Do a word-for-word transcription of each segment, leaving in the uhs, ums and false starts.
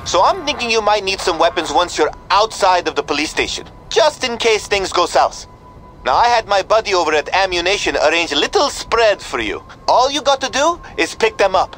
So I'm thinking you might need some weapons once you're outside of the police station, just in case things go south. Now, I had my buddy over at Ammunition arrange a little spread for you. All you got to do is pick them up.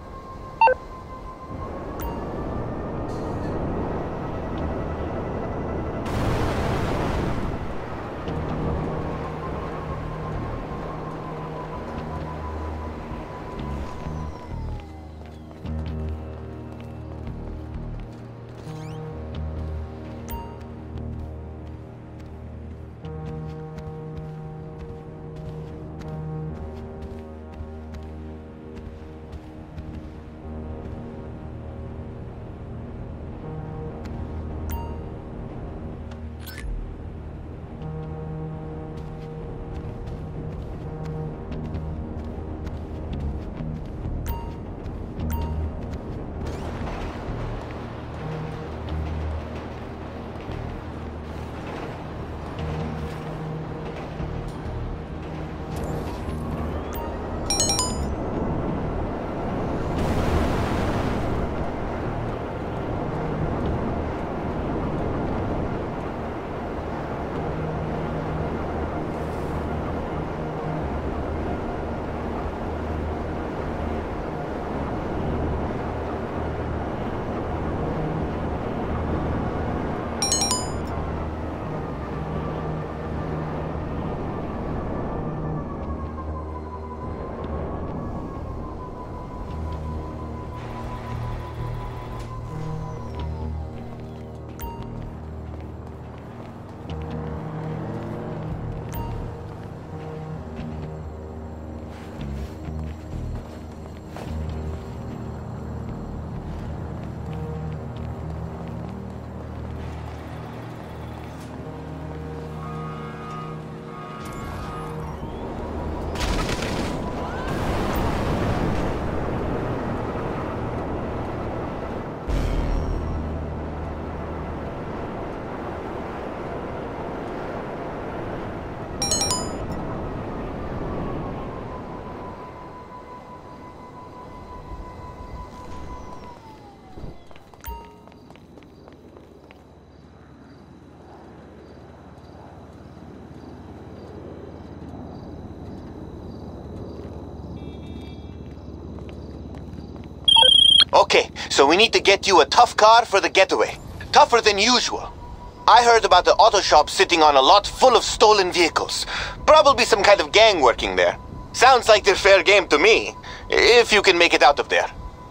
Okay, so we need to get you a tough car for the getaway. Tougher than usual. I heard about the auto shop sitting on a lot full of stolen vehicles. Probably some kind of gang working there. Sounds like they're fair game to me, if you can make it out of there.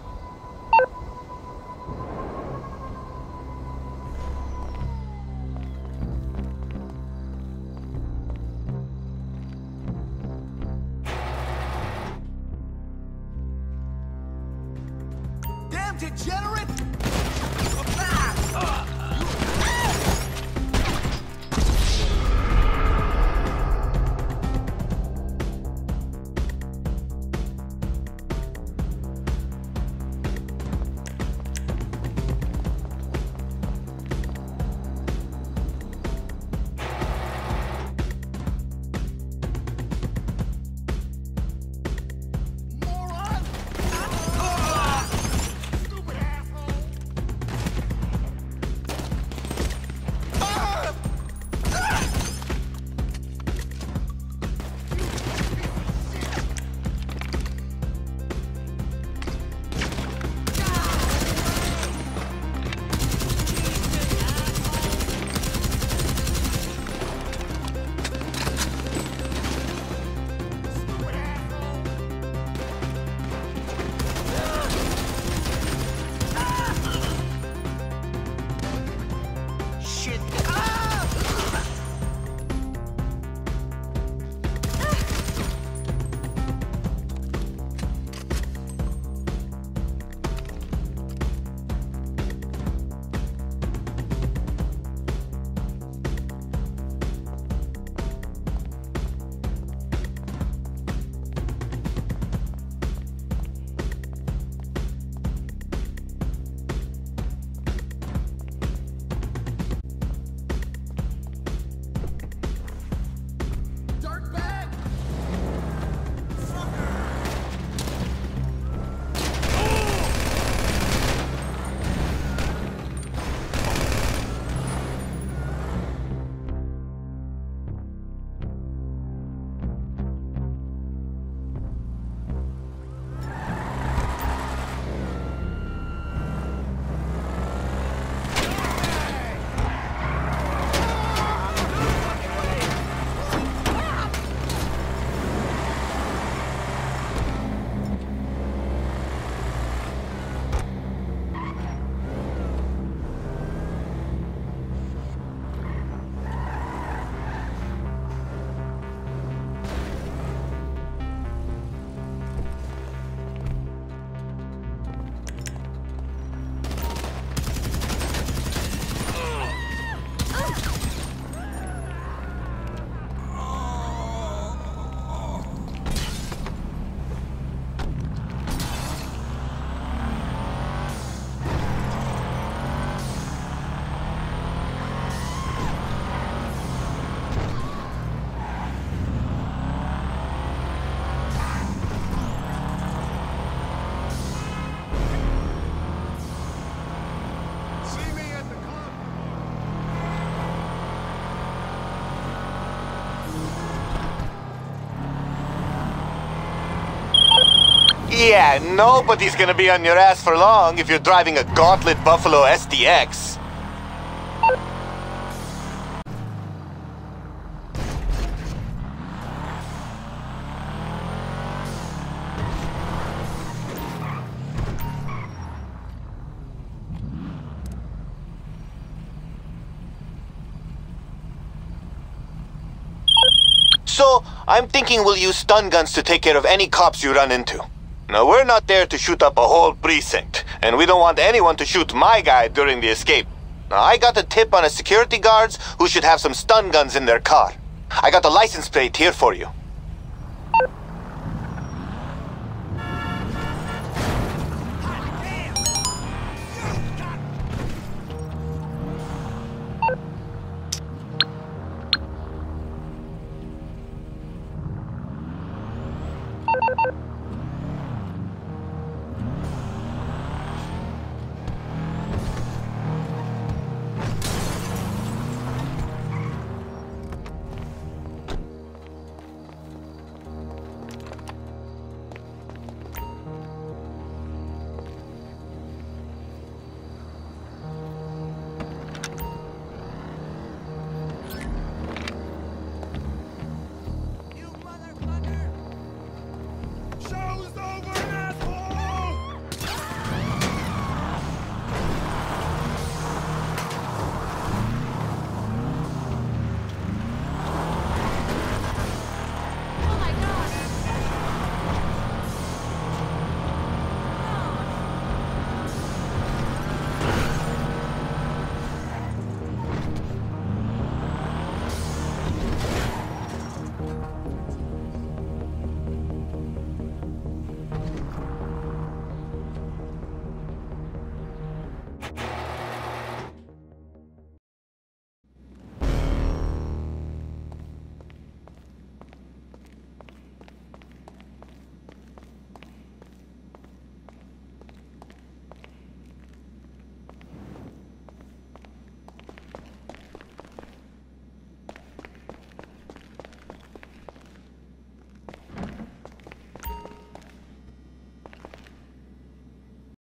Damn degenerate! Moron! Stupid asshole! Yeah, nobody's gonna be on your ass for long if you're driving a Gauntlet Buffalo S D X. So, I'm thinking we'll use stun guns to take care of any cops you run into. Now, we're not there to shoot up a whole precinct, and we don't want anyone to shoot my guy during the escape. Now, I got a tip on a security guards who should have some stun guns in their car. I got the license plate here for you.